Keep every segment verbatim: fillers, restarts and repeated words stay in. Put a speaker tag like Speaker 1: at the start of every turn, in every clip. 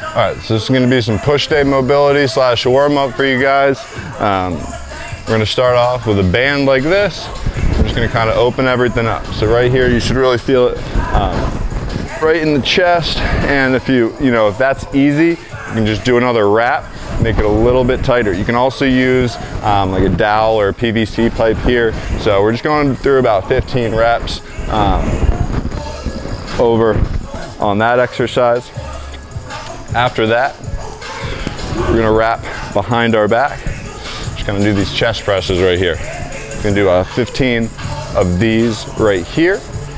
Speaker 1: All right, so this is gonna be some push day mobility slash warm up for you guys. Um, we're gonna start off with a band like this. I'm just gonna kind of open everything up. So right here, you should really feel it um, right in the chest. And if you, you know, if that's easy, you can just do another wrap, make it a little bit tighter. You can also use um, like a dowel or a P V C pipe here. So we're just going through about fifteen reps um, over on that exercise. After that, we're gonna wrap behind our back. Just gonna do these chest presses right here. We're gonna do uh, fifteen of these right here.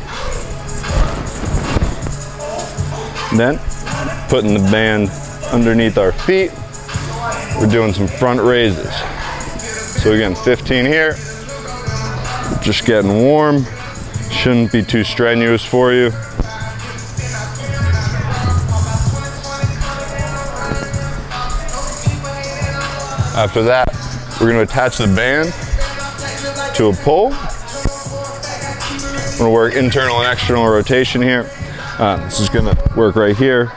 Speaker 1: Then, putting the band underneath our feet, we're doing some front raises. So again, fifteen here. Just getting warm. Shouldn't be too strenuous for you. After that, we're going to attach the band to a pole. We're going to work internal and external rotation here. Uh, this is going to work right here.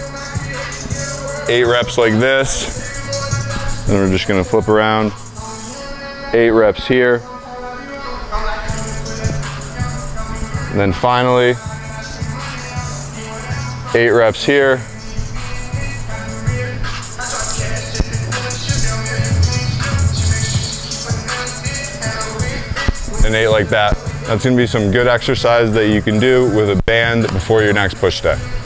Speaker 1: Eight reps like this. Then we're just going to flip around. Eight reps here. And then finally, eight reps here. And eight like that. That's gonna be some good exercise that you can do with a band before your next push day.